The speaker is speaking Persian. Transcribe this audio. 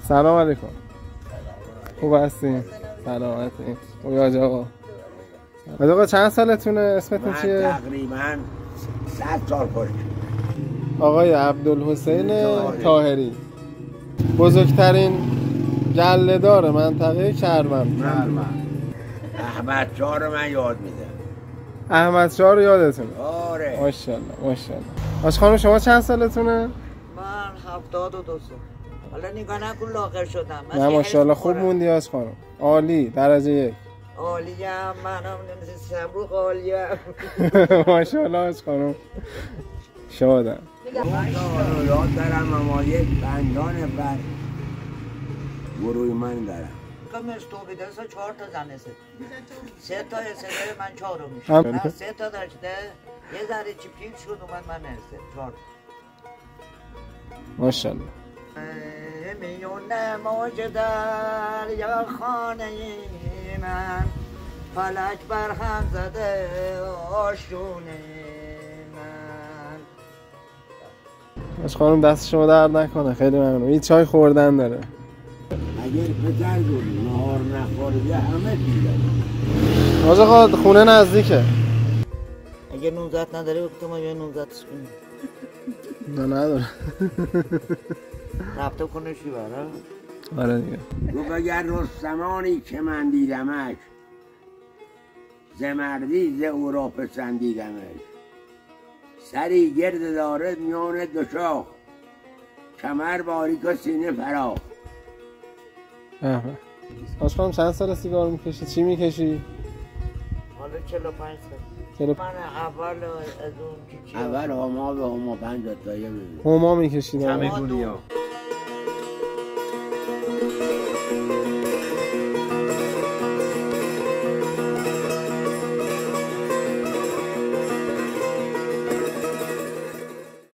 سلام علیکم. خوب هستین؟ سلامتین؟ خوبی حاج آقا؟ حاج آقا چند سالتونه؟ اسمتون چیه؟ من تقریبا 100 سال پشت. آقای عبدالحسین طاهری، بزرگترین گله‌دار منطقه کروان. احمد شاه رو من یاد میدم. احمد شاه رو یادتونه؟ آره. ماشاءالله ماشاءالله. آج خانم شما چند سالتونه؟ من 72 سال. حالا نگاه نکن لاغر شدم. نه ماشاءالله خوب موندی آج خانم. عالی، درجه 1. عالیم، منم سمروخ عالیم. ماشاءالله آج خانم. شادم. من یاد دارم اما یک بندان بر گروه من دارم. کم استوبیده 4 تا زن است. 3 تا است من 4 میشم. 3 تا داشته. یه ذره چی پیر شد اومد من است 4. ماشاءالله. میونه موج در یا خانه من فلک بر هم زده آشونه من. آج خانم دست شما درد نکنه، خیلی ممنون. این چای خوردن داره. اگر پدر بود نهار نخورده همه دیدن. آج آقا خونه نزدیکه. اگه نوزت نداره بکتم ما یه نوزتش کنیم. نه نداره. رفته کنه شی برا؟ آره دیگه. گفت اگر رستمانی که من دیدمش ز مردی ز او را پسندیدمش، سری گرد داره میان دو شاخ، کمر باریک و سینه فراخ. آج خانم چند سال سیگار میکشی؟ چی میکشی؟ حالا 45 سال. من اول از اون چی اول هما به هما 5 تایه بده. هما میکشید. چمگونی ها.